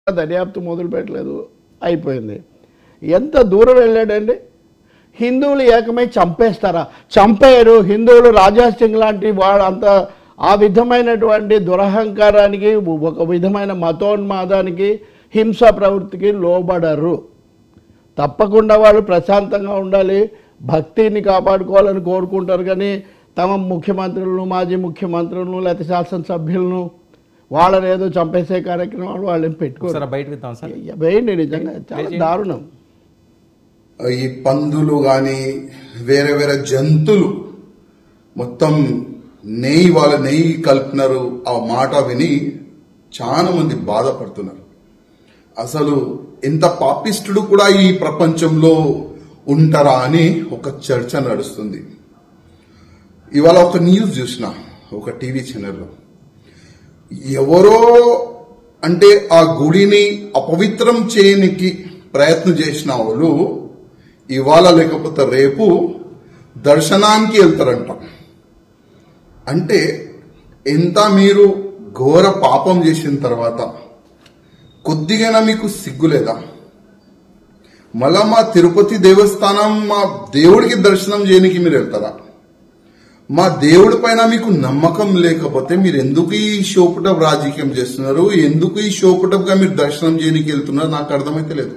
దర్యాప్తు మొదలు పెట్టలేదు, అయిపోయింది. ఎంత దూరం వెళ్ళాడండి? హిందువులు ఏకమై చంపేస్తారా? చంపేయరు. హిందువులు రాజా సింగ్ లాంటి వాడు అంత ఆ విధమైనటువంటి దురహంకారానికి, ఒక విధమైన మతోన్మాదానికి, హింస ప్రవృత్తికి లోబడరు. తప్పకుండా వాళ్ళు ప్రశాంతంగా ఉండాలి, భక్తిని కాపాడుకోవాలని కోరుకుంటారు. కానీ తమ ముఖ్యమంత్రులను, మాజీ ముఖ్యమంత్రులను, లేకపోతే శాసనసభ్యులను వాళ్ళని ఏదో చంపేసే కార్యక్రమాలు వాళ్ళని పెట్టుకోరు. వేయండి, నిజంగా చాలా దారుణం. ఈ పందులు కానీ వేరే వేరే జంతువులు మొత్తం వాళ్ళ నెయ్యి కలిపినారు. ఆ మాట విని చాలా మంది బాధపడుతున్నారు. అసలు ఎంత పాపిస్టుడు కూడా ఈ ప్రపంచంలో ఉంటారా అని ఒక చర్చ నడుస్తుంది. ఇవాళ ఒక న్యూస్ చూసిన ఒక టీవీ ఛానల్లో, ఎవరో అంటే ఆ గుడిని అపవిత్రం చేయనికి ప్రయత్నం చేసిన వాళ్ళు ఇవాళ లేకపోతే రేపు దర్శనానికి వెళ్తారంట. అంటే ఎంత మీరు ఘోర పాపం చేసిన తర్వాత కొద్దిగా మీకు సిగ్గులేదా? మళ్ళా మా తిరుపతి దేవస్థానం, మా దేవుడికి దర్శనం చేయడానికి మీరు వెళ్తారా? మా దేవుడి పైన మీకు నమ్మకం లేకపోతే మీరు ఎందుకు ఈ షోపుటప్ రాజకీయం చేస్తున్నారు? ఎందుకు ఈ షోపుటప్ గా మీరు దర్శనం చేయడానికి వెళ్తున్నారు? నాకు అర్థమైతే లేదు.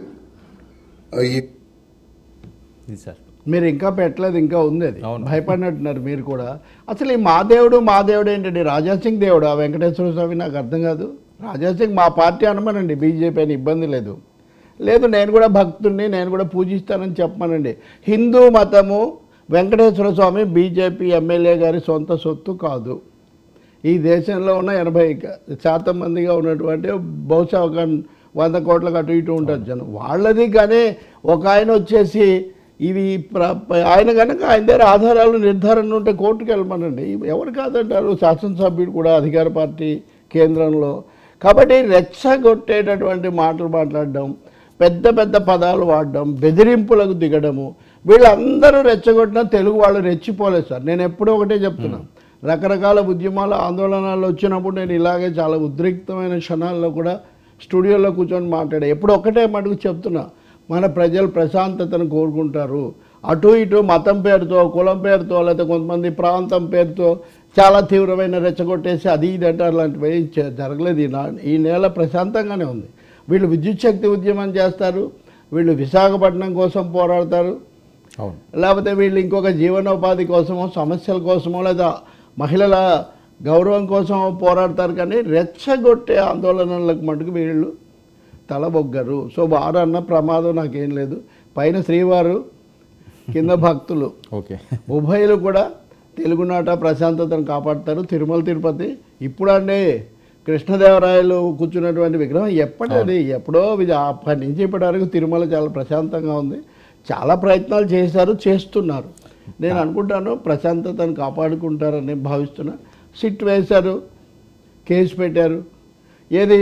మీరు ఇంకా పెట్టలేదు, ఇంకా ఉంది. అది భయపడినట్టున్నారు మీరు కూడా. అసలు ఈ మా దేవుడు ఏంటండి? రాజాసింగ్ దేవుడు, ఆ వెంకటేశ్వర స్వామి నాకు అర్థం కాదు. రాజాసింగ్ మా పార్టీ అనమనండి, బీజేపీ అని ఇబ్బంది లేదు. నేను కూడా భక్తుడిని, నేను కూడా పూజిస్తానని చెప్పమనండి. హిందూ మతము వెంకటేశ్వర స్వామి బీజేపీ ఎమ్మెల్యే గారి సొంత సొత్తు కాదు. ఈ దేశంలో ఉన్న 80% మందిగా ఉన్నటువంటి బహుశా ఒక 100 కోట్లకు అటు ఇటు ఉంటారు జనం వాళ్ళది. కానీ ఒక ఆయన వచ్చేసి ఇవి ఆయన కనుక ఆయన దగ్గర ఆధారాలు నిర్ధారణ ఉంటే కోర్టుకు వెళ్ళమనండి. ఎవరు కాదంటారు? శాసనసభ్యుడు కూడా అధికార పార్టీ కేంద్రంలో. కాబట్టి రెచ్చగొట్టేటటువంటి మాటలు మాట్లాడడం, పెద్ద పెద్ద పదాలు వాడడం, బెదిరింపులకు దిగడము, వీళ్ళందరూ రెచ్చగొట్టినా తెలుగు వాళ్ళు రెచ్చిపోలేదు సార్. నేను ఎప్పుడూ ఒకటే చెప్తున్నాను, రకరకాల ఉద్యమాలు, ఆందోళనలు వచ్చినప్పుడు నేను ఇలాగే చాలా ఉద్రిక్తమైన క్షణాల్లో కూడా స్టూడియోలో కూర్చొని మాట్లాడే. ఎప్పుడు ఒకటే మటుకు చెప్తున్నా, మన ప్రజలు ప్రశాంతతను కోరుకుంటారు. అటు ఇటు మతం పేరుతో, కులం పేరుతో, లేకపోతే కొంతమంది ప్రాంతం పేరుతో చాలా తీవ్రమైన రెచ్చగొట్టేసి అది ఇది అంటారు. లాంటివి జరగలేదు. ఈ నెల ప్రశాంతంగానే ఉంది. వీళ్ళు విద్యుత్ శక్తి ఉద్యమం చేస్తారు, వీళ్ళు విశాఖపట్నం కోసం పోరాడతారు, లేకపోతే వీళ్ళు ఇంకొక జీవనోపాధి కోసమో, సమస్యల కోసమో, లేదా మహిళల గౌరవం కోసం పోరాడతారు. కానీ రెచ్చగొట్టే ఆందోళనలకు మటుకు వీళ్ళు తలబొగ్గరు. సో వారన్న ప్రమాదం నాకేం లేదు. పైన శ్రీవారు, కింద భక్తులు, ఉభయలు కూడా తెలుగునాట ప్రశాంతతను కాపాడతారు. తిరుమల తిరుపతి ఇప్పుడండి కృష్ణదేవరాయలు కూర్చున్నటువంటి విగ్రహం ఎప్పటిది? ఎప్పుడో అప్పటి నుంచి ఇప్పటి వరకు తిరుమల చాలా ప్రశాంతంగా ఉంది. చాలా ప్రయత్నాలు చేశారు, చేస్తున్నారు. నేను అనుకుంటాను ప్రశాంతతను కాపాడుకుంటారని భావిస్తున్నా. సిట్ వేశారు, కేసు పెట్టారు. ఏది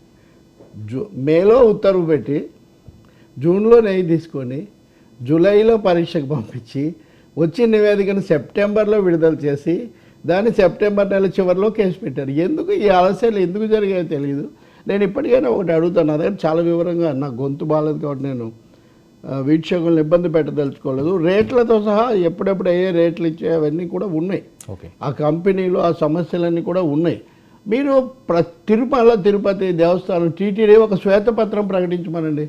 మేలో ఉత్తర్వు పెట్టి జూన్లో నెయ్యి తీసుకొని జూలైలో పరీక్షకు పంపించి వచ్చి నివేదికను సెప్టెంబర్లో విడుదల చేసి దాన్ని సెప్టెంబర్ నెల చివరిలో కేసు పెట్టారు. ఎందుకు ఈ ఆలస్యాలు ఎందుకు జరిగాయో తెలియదు. నేను ఇప్పటికైనా ఒకటి అడుగుతాను. అదే చాలా వివరంగా, నా గొంతు బాగాలేదు కాబట్టి నేను వీక్షకులను ఇబ్బంది పెట్టదలుచుకోలేదు. రేట్లతో సహా ఎప్పుడెప్పుడు ఏ రేట్లు ఇచ్చే అవన్నీ కూడా ఉన్నాయి. ఆ కంపెనీలు, ఆ సమస్యలన్నీ కూడా ఉన్నాయి. మీరు తిరుమల తిరుపతి దేవస్థానం టీటీడీ ఒక శ్వేతపత్రం ప్రకటించమనండి.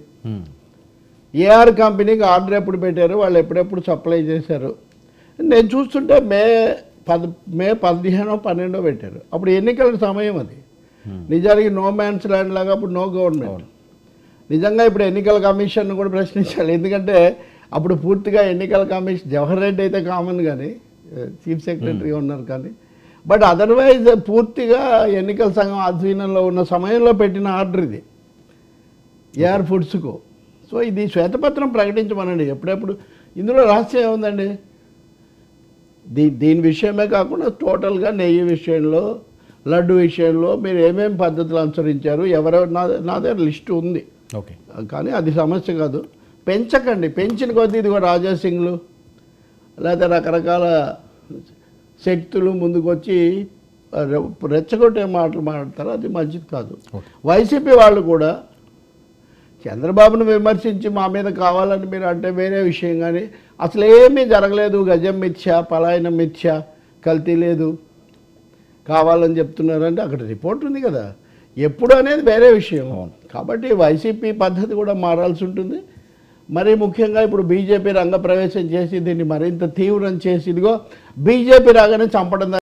ఏఆర్ కంపెనీకి ఆర్డర్ ఎప్పుడు పెట్టారు, వాళ్ళు ఎప్పుడెప్పుడు సప్లై చేశారు. నేను చూస్తుంటే మే 15, 12 పెట్టారు. అప్పుడు ఎన్నికల సమయం అది. నిజానికి నో మ్యాన్స్ ల్యాండ్ లాగా అప్పుడు నో గవర్నమెంట్. నిజంగా ఇప్పుడు ఎన్నికల కమిషన్ కూడా ప్రశ్నించాలి. ఎందుకంటే అప్పుడు పూర్తిగా ఎన్నికల కమిషన్ జవహర్ రెడ్డి అయితే కామన్, కానీ చీఫ్ సెక్రటరీగా ఉన్నారు. కానీ బట్ అదర్వైజ్ పూర్తిగా ఎన్నికల సంఘం ఆధీనంలో ఉన్న సమయంలో పెట్టిన ఆర్డర్ ఇది ఏఆర్ ఫుడ్స్కు. సో ఇది శ్వేతపత్రం ప్రకటించమనండి ఎప్పుడెప్పుడు. ఇందులో రహస్యం ఏముందండి? దీని విషయమే కాకుండా టోటల్గా నెయ్యి విషయంలో, లడ్డు విషయంలో మీరు ఏమేమి పద్ధతులు అనుసరించారు, ఎవరెవరు నా దగ్గర లిస్టు ఉంది. కానీ అది సమస్య కాదు. పెంచకండి. పెంచిన కొద్దీ ఇదిగో రాజాసింగ్లు లేదా రకరకాల శక్తులు ముందుకొచ్చి రెచ్చగొట్టే మాటలు మాట్లాడతారు. అది మంచిది కాదు. వైసీపీ వాళ్ళు కూడా చంద్రబాబును విమర్శించి మా మీద కావాలని మీరు అంటే వేరే విషయం, కానీ అసలు ఏమీ జరగలేదు, గజం మిథ్య, పలాయనం మిథ్య, కల్తీ లేదు, కావాలని చెప్తున్నారంటే అక్కడ రిపోర్ట్ ఉంది కదా, ఎప్పుడు అనేది వేరే విషయం. కాబట్టి వైసీపీ పద్ధతి కూడా మారాల్సి ఉంటుంది. మరీ ముఖ్యంగా ఇప్పుడు బీజేపీ రంగప్రవేశం చేసి దీన్ని మరింత తీవ్రం చేసి, ఇదిగో బీజేపీ రాగానే చంపడం